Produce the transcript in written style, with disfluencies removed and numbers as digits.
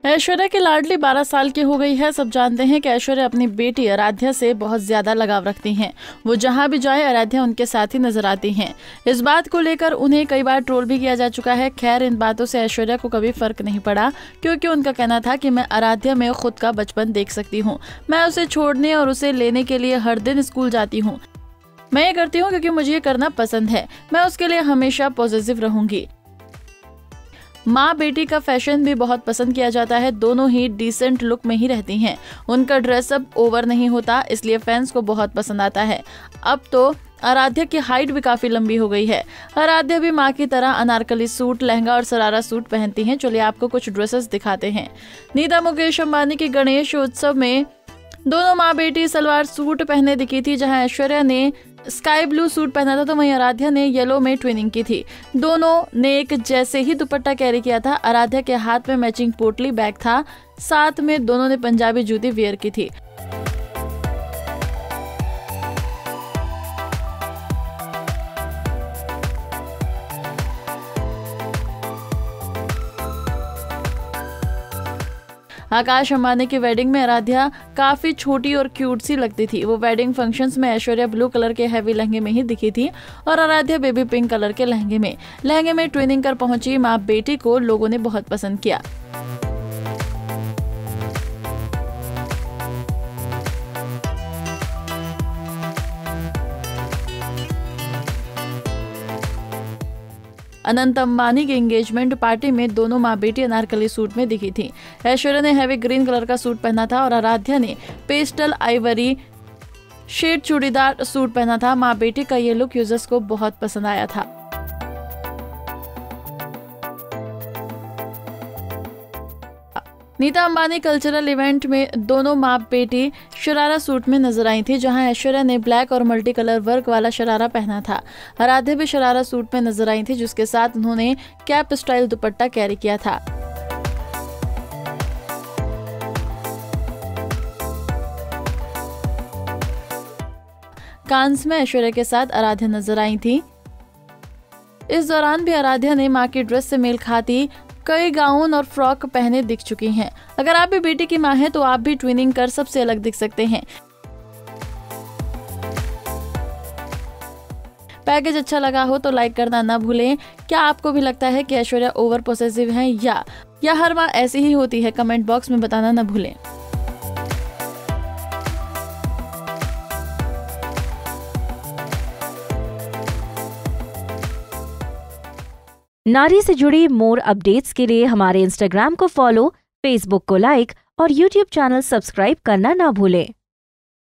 ऐश्वर्या की लाडली 12 साल की हो गई है। सब जानते हैं कि ऐश्वर्या अपनी बेटी आराध्या से बहुत ज्यादा लगाव रखती हैं। वो जहां भी जाए आराध्या उनके साथ ही नजर आती हैं। इस बात को लेकर उन्हें कई बार ट्रोल भी किया जा चुका है। खैर, इन बातों से ऐश्वर्या को कभी फर्क नहीं पड़ा, क्योंकि उनका कहना था कि मैं आराध्या में खुद का बचपन देख सकती हूँ। मैं उसे छोड़ने और उसे लेने के लिए हर दिन स्कूल जाती हूँ। मैं ये करती हूँ क्योंकि मुझे ये करना पसंद है। मैं उसके लिए हमेशा पॉजिटिव रहूंगी। माँ बेटी का फैशन भी बहुत पसंद किया जाता है। दोनों ही डिसेंट लुक में ही रहती हैं। उनका ड्रेसअप ओवर नहीं होता, इसलिए फैंस को बहुत पसंद आता है। अब तो आराध्या की हाइट भी काफी लंबी हो गई है। आराध्या भी माँ की तरह अनारकली सूट, लहंगा और सरारा सूट पहनती हैं। चलिए आपको कुछ ड्रेसेस दिखाते हैं। नीता मुकेश अंबानी के गणेश उत्सव में दोनों माँ बेटी सलवार सूट पहने दिखी थी। जहां ऐश्वर्या ने स्काई ब्लू सूट पहना था तो वहीं आराध्या ने येलो में ट्विनिंग की थी। दोनों ने एक जैसे ही दुपट्टा कैरी किया था। आराध्या के हाथ में मैचिंग पोटली बैग था। साथ में दोनों ने पंजाबी जूती वेयर की थी। आकाश अंबानी की वेडिंग में आराध्या काफी छोटी और क्यूट सी लगती थी। वो वेडिंग फंक्शंस में ऐश्वर्या ब्लू कलर के हैवी लहंगे में ही दिखी थी और आराध्या बेबी पिंक कलर के लहंगे में ट्विनिंग कर पहुंची माँ बेटी को लोगों ने बहुत पसंद किया। अनंत अंबानी की एंगेजमेंट पार्टी में दोनों माँ बेटी अनारकली सूट में दिखी थी। ऐश्वर्या ने हैवी ग्रीन कलर का सूट पहना था और आराध्या ने pastel ivory shade churidar suit पहना था। माँ बेटी का ये लुक यूजर्स को बहुत पसंद आया था। नीता अंबानी कल्चरल इवेंट में दोनों माँ बेटी शरारा सूट में नजर आई थी। जहां ऐश्वर्या ने ब्लैक और मल्टी कलर वर्क वाला शरारा पहना था। आराध्या भी शरारा सूट में नजर आई थी, जिसके साथ उन्होंने कैप स्टाइल दुपट्टा कैरी किया था। कांस में ऐश्वर्या के साथ आराध्या नजर आई थी। इस दौरान भी आराध्या ने माँ की ड्रेस से मेल खाती कई गाउन और फ्रॉक पहने दिख चुकी हैं। अगर आप भी बेटी की मां हैं तो आप भी ट्विनिंग कर सबसे अलग दिख सकते हैं। पैकेज अच्छा लगा हो तो लाइक करना ना भूलें। क्या आपको भी लगता है कि ऐश्वर्या ओवर पॉसेसिव हैं या हर मां ऐसी ही होती है? कमेंट बॉक्स में बताना ना भूलें। नारी से जुड़ी मोर अपडेट्स के लिए हमारे इंस्टाग्राम को फॉलो, फेसबुक को लाइक और यूट्यूब चैनल सब्सक्राइब करना ना भूलें।